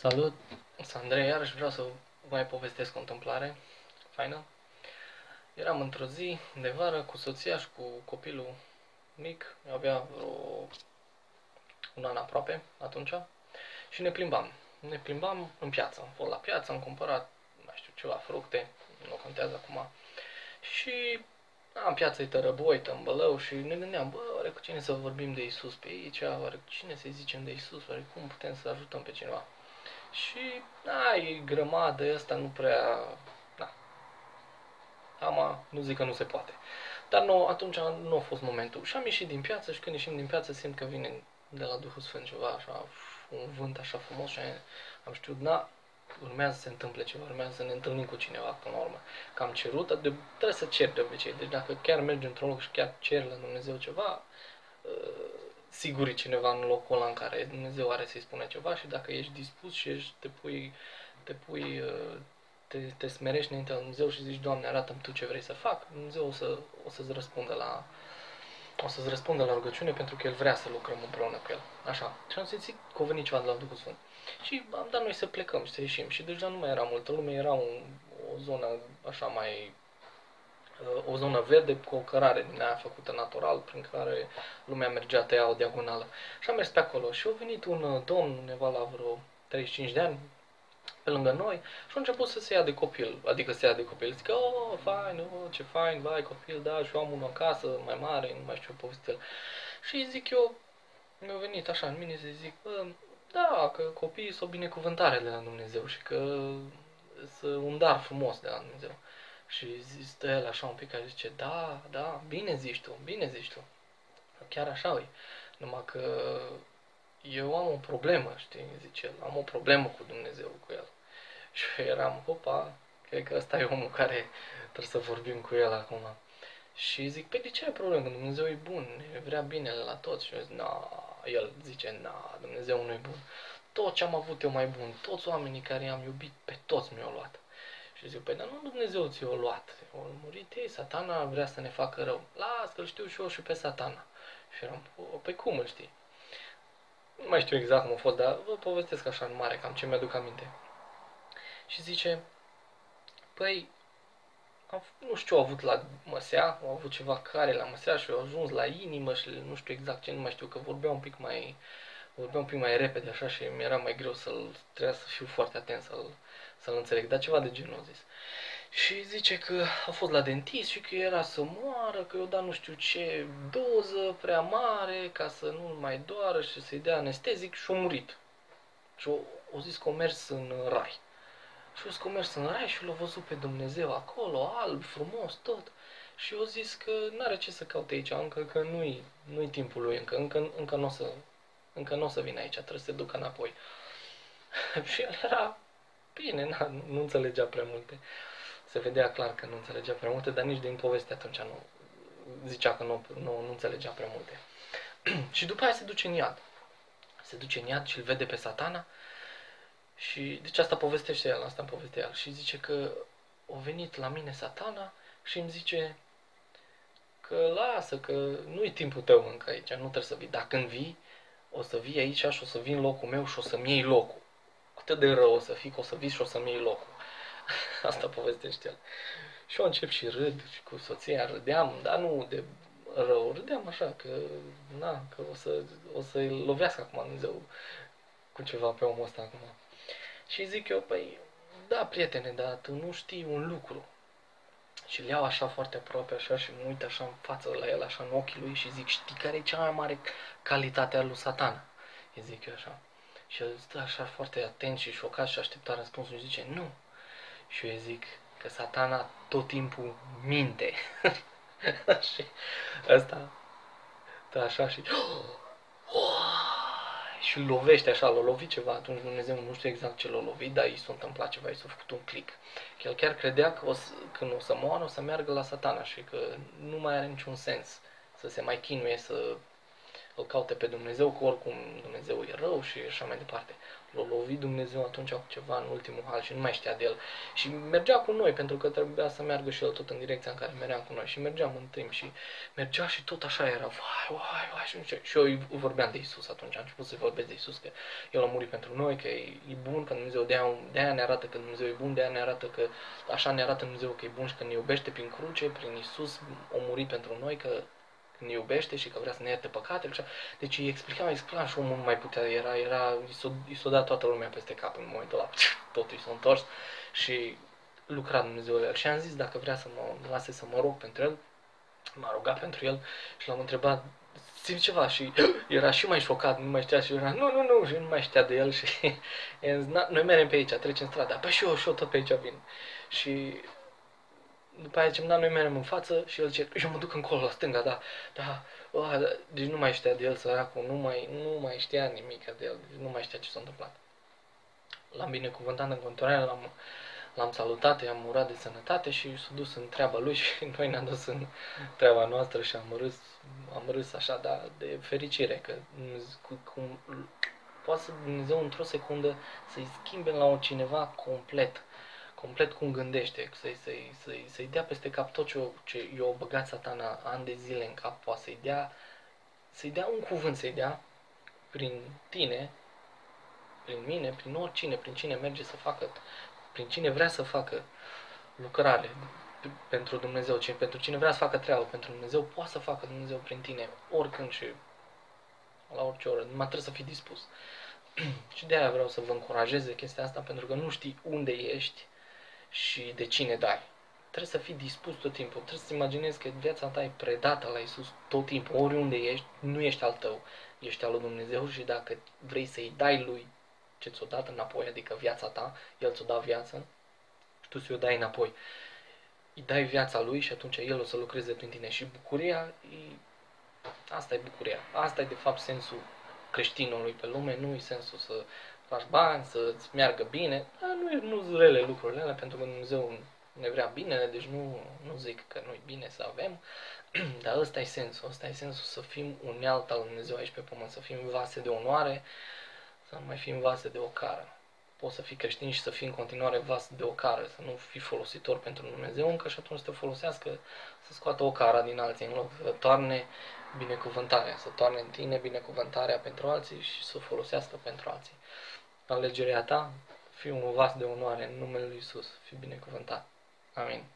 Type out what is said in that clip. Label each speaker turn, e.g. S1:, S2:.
S1: Salut, sunt Andrei, iarăși vreau să vă mai povestesc o întâmplare faină. Eram într-o zi de vară cu soția și cu copilul mic, avea vreo un an aproape atunci, și ne plimbam. Ne plimbam în piață, am fost la piață, am cumpărat, mai știu, ceva fructe, nu contează acum. Și în piață e tărăboi, tămbălău și ne gândeam, bă, oare cu cine să vorbim de Isus pe aici, oare cu cine să-i zicem de Isus, oare cum putem să ajutăm pe cineva. Și, da, e grămadă, ăsta nu prea, da, nu zic că nu se poate. Dar nu, atunci nu a fost momentul. Și am ieșit din piață și când ieșim din piață simt că vine de la Duhul Sfânt ceva, așa, un vânt așa frumos și am știut, da, urmează să se întâmple ceva, urmează să ne întâlnim cu cineva până la urmă. Că am cerut, trebuie să cer de obicei. Deci dacă chiar mergi într-un loc și chiar ceri la Dumnezeu ceva, sigur e cineva în locul ăla în care Dumnezeu are să-i spună ceva și dacă ești dispus și te smerești înaintea lui Dumnezeu și zici, Doamne, arată-mi Tu ce vrei să fac, Dumnezeu o să-ți răspundă la rugăciune pentru că El vrea să lucrăm împreună cu El. Așa. Și am simțit că a venit ceva de la Duhul Sfânt. Și am dat noi să plecăm și să ieșim și deja nu mai era multă lume, era o zonă așa mai o zonă verde cu o cărare din aia făcută natural, prin care lumea mergea, tăia o diagonală. Și am mers pe acolo și a venit un domn, undeva la vreo 35 de ani, pe lângă noi și a început să se ia de copil, adică să se ia de copil. Zic, oh, fain, oh, ce fain, vai, copil, da, și eu am unul acasă, mai mare, nu mai știu ce poveste el. Și zic eu, mi-a venit așa în mine să zic, bă, da, că copiii sunt o binecuvântare de la Dumnezeu și că sunt un dar frumos de la Dumnezeu. Și stă el așa un pic și zice, da, da, bine zici tu, bine zici tu. Chiar așa e. Numai că eu am o problemă, știi, zice el, am o problemă cu Dumnezeu, cu el. Și eu eram, opa, cred că ăsta e omul care trebuie să vorbim cu el acum. Și zic, pe de ce ai problemă? Că Dumnezeu e bun, vrea binele la toți. Și eu zic, el zice, Dumnezeu nu e bun. Tot ce am avut eu mai bun, toți oamenii care i-am iubit, pe toți mi-au luat. Și zic, păi, dar nu Dumnezeu ți-o luat. O murit ei, Satana vrea să ne facă rău. Las că-l știu și eu și pe Satana. Și eram, păi cum îl știi? Nu mai știu exact cum a fost, dar vă povestesc așa în mare, cam ce mi-aduc aminte. Și zice, păi, nu știu ce au avut la măsea, au avut ceva care la măsea și au ajuns la inimă și nu știu exact ce, nu mai știu, că vorbea un pic mai repede așa și mi-era mai greu trebuia să fiu foarte atent să-l înțeleg, dar ceva de genul a zis. Și zice că a fost la dentist și că era să moară, că i-o dat nu știu ce doză prea mare ca să nu mai doară și să-i dea anestezic și a murit. Și o zis că a mers în rai. Și eu că a mers în rai și l-a văzut pe Dumnezeu acolo, alb, frumos, tot. Și eu zis că n-are ce să caute aici, încă că nu-i timpul lui, încă nu o să vină aici, trebuie să se ducă înapoi. Și el era bine, nu înțelegea prea multe. Se vedea clar că nu înțelegea prea multe, dar nici din poveste atunci nu zicea că nu înțelegea prea multe. Și după aia se duce în iad. Se duce în iad și îl vede pe Satana. Și deci asta povestește el, asta îmi povestea el. Și zice că a venit la mine Satana și îmi zice că lasă, că nu-i timpul tău încă aici, nu trebuie să vii. Dar când vii, o să vii aici și o să vii în locul meu și o să-mi iei locul. Atât de rău o să fii că o să vii și o să-mi iei locul. Asta povestește el. Și eu încep și râd și cu soția râdeam, dar nu de rău, râdeam așa că, că o să-i lovească acum Dumnezeu cu ceva pe omul ăsta acum. Și zic eu, păi, da, prietene, dar tu nu știi un lucru. Și îl iau așa foarte aproape, așa, și mă uit așa în față la el, așa în ochii lui și zic, știi care e cea mai mare calitate a lui Satana? Îi zic eu așa. Și el stă așa foarte atent și șocat și aștepta răspunsul și zice, nu. Și eu îi zic că Satana tot timpul minte. Și ăsta stă așa și și îl lovește așa, l-a lovit ceva, atunci Dumnezeu nu știu exact ce l-a lovit, dar i s-a întâmplat ceva, i s-a făcut un click. Că el chiar credea că când o să moară, o să meargă la Satana și că nu mai are niciun sens să se mai chinuie să îl caute pe Dumnezeu, că oricum Dumnezeu e rău și așa mai departe. L-a lovit Dumnezeu atunci cu ceva în ultimul hal și nu mai știa de el. Și mergea cu noi, pentru că trebuia să meargă și el tot în direcția în care meream cu noi. Și mergeam în timp și mergea și tot așa era, vai, și nu știu. Și eu vorbeam de Isus atunci, am început să vorbesc de Isus, că El a murit pentru noi, că e bun, că Dumnezeu de-aia ne arată că Dumnezeu e bun, de-aia ne arată că așa ne arată Dumnezeu că e bun și că ne iubește prin cruce, prin Isus a murit pentru noi, că ne iubește și că vrea să ne ierte păcatele. Deci îi explicam și omul nu mai putea, i s-o dat toată lumea peste cap în momentul ăla, totul i s-a întors și lucra Dumnezeu la el. Și am zis dacă vrea să mă lase să mă rog pentru el, m-a rugat pentru el și l-am întrebat, simți ceva? Și era și mai șocat, nu mai știa și era, nu, și nu mai știa de el și noi mergem pe aici, trecem strada, păi și eu tot pe aici vin. Și după aia zicem, da, noi mergem în față și el zice, eu mă duc încolo, la stânga, da. Deci nu mai știa de el, săracul, nu mai știa nimic de el, deci nu mai știa ce s-a întâmplat. L-am binecuvântat în continuare, l-am salutat, i-am urat de sănătate și s-a dus în treaba lui și noi ne-am dus în treaba noastră și am râs așa, dar de fericire, că cum poate să Dumnezeu într-o secundă să-i schimbe la cineva complet cum gândește, să-i dea peste cap tot ce i-a băgat Satana ani de zile în cap, poate să-i dea un cuvânt, să-i dea prin tine, prin mine, prin oricine, prin cine merge să facă, prin cine vrea să facă lucrare pentru Dumnezeu, pentru cine vrea să facă treabă pentru Dumnezeu, poate să facă Dumnezeu prin tine, oricând și la orice oră, numai trebuie să fii dispus. Și de aia vreau să vă încurajez de chestia asta, pentru că nu știi unde ești și de cine dai. Trebuie să fii dispus tot timpul, trebuie să-ți imaginezi că viața ta e predată la Isus tot timpul, oriunde ești, nu ești al tău, ești al lui Dumnezeu și dacă vrei să-i dai lui ce ți-o dat înapoi, adică viața ta, El ți-o da viață și tu ți-o dai înapoi. Îi dai viața lui și atunci El o să lucreze prin tine și bucuria, asta e bucuria, asta e de fapt sensul creștinului pe lume, nu e sensul să faci bani, să-ți meargă bine, dar nu sunt rele lucrurile alea, pentru că Dumnezeu ne vrea binele, deci nu zic că nu-i bine să avem, dar ăsta e sensul să fim unealtă al Dumnezeu aici pe pământ, să fim vase de onoare, să nu mai fim vase de ocară. Poți să fii creștin și să fii în continuare vas de ocară, să nu fii folositor pentru Dumnezeu încă și atunci să te folosească, să scoată ocara din alții în loc să toarne binecuvântarea, să toarne în tine binecuvântarea pentru alții și să o folosească pentru alții. Alegerea ta, fii un vas de onoare în numele Lui Iisus, fii binecuvântat. Amin.